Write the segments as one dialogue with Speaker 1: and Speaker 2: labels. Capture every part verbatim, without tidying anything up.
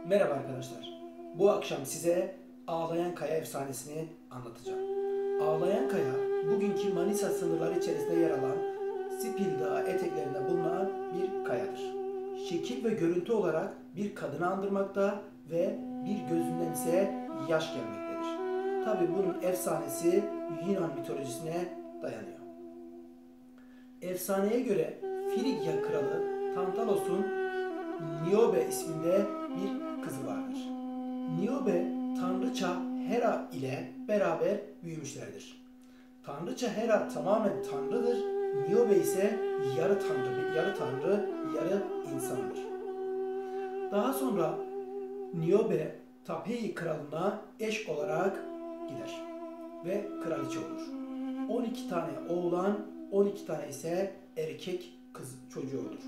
Speaker 1: Merhaba arkadaşlar. Bu akşam size Ağlayan Kaya efsanesini anlatacağım. Ağlayan Kaya, bugünkü Manisa sınırları içerisinde yer alan Sipil Dağı eteklerinde bulunan bir kayadır. Şekil ve görüntü olarak bir kadını andırmakta ve bir gözünden ise yaş gelmektedir. Tabi bunun efsanesi Yunan mitolojisine dayanıyor. Efsaneye göre Frigya kralı Tantalos'un Niobe isminde bir kızı vardır. Niobe, tanrıça Hera ile beraber büyümüşlerdir. Tanrıça Hera tamamen tanrıdır, Niobe ise yarı tanrı, yarı tanrı, yarı insandır. Daha sonra Niobe, Tapei kralına eş olarak gider ve kraliçe olur. on iki tane oğlan, on iki tane ise erkek kız çocuğu olur.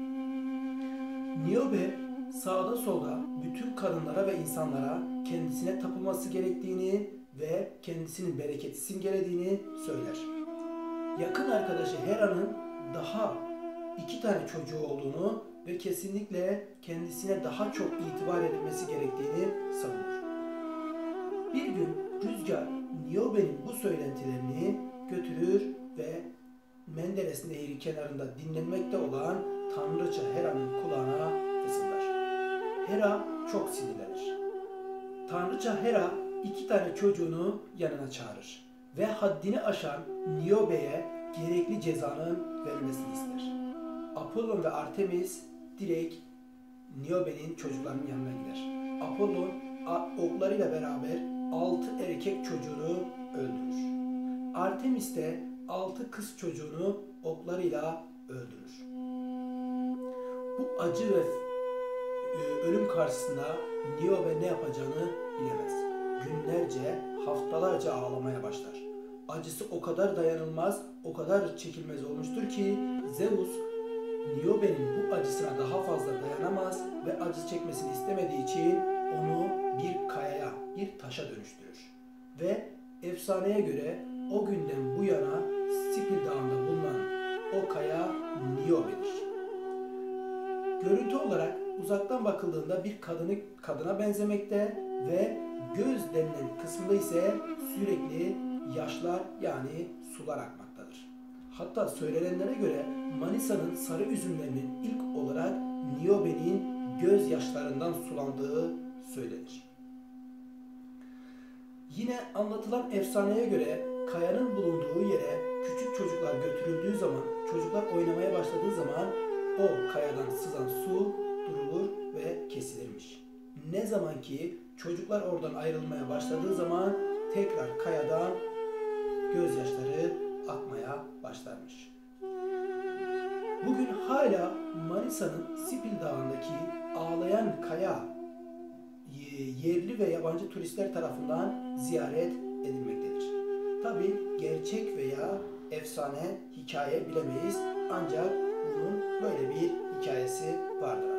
Speaker 1: Niobe sağda solda bütün kadınlara ve insanlara kendisine tapılması gerektiğini ve kendisinin bereketi simgelediğini söyler. Yakın arkadaşı Hera'nın daha iki tane çocuğu olduğunu ve kesinlikle kendisine daha çok itibar edilmesi gerektiğini savunur. Bir gün rüzgar Niobe'nin bu söylentilerini götürür ve Menderes Nehri kenarında dinlenmekte olan tanrıça Hera'nın kulağına fısıldar. Hera çok sinirlenir. Tanrıça Hera iki tane çocuğunu yanına çağırır ve haddini aşan Niobe'ye gerekli cezanın verilmesini ister. Apollon ve Artemis direkt Niobe'nin çocuklarının yanına gider. Apollon oklarıyla beraber altı erkek çocuğunu öldürür. Artemis de altı kız çocuğunu oklarıyla öldürür. Bu acı ve ölüm karşısında Niobe ne yapacağını bilemez. Günlerce, haftalarca ağlamaya başlar. Acısı o kadar dayanılmaz, o kadar çekilmez olmuştur ki Zeus, Niobe'nin bu acısına daha fazla dayanamaz ve acı çekmesini istemediği için onu bir kayaya, bir taşa dönüştürür. Ve efsaneye göre o günden bu yana Sipil Dağı'nda bulunan o kaya Niobe'dir. Görüntü olarak uzaktan bakıldığında bir kadını, kadına benzemekte ve göz denilen kısmında ise sürekli yaşlar yani sular akmaktadır. Hatta söylenenlere göre Manisa'nın sarı üzümlerinin ilk olarak Niobe'nin gözyaşlarından sulandığı söylenir. Yine anlatılan efsaneye göre kayanın bulunduğu yere küçük çocuklar götürüldüğü zaman, çocuklar oynamaya başladığı zaman o kayadan sızan su durulur ve kesilirmiş. Ne zaman ki çocuklar oradan ayrılmaya başladığı zaman tekrar kayadan gözyaşları akmaya başlarmış. Bugün hala Manisa'nın Sipil Dağı'ndaki Ağlayan Kaya yerli ve yabancı turistler tarafından ziyaret edilmektedir. Tabi gerçek veya efsane hikaye bilemeyiz ancak bunun böyle bir hikayesi vardır.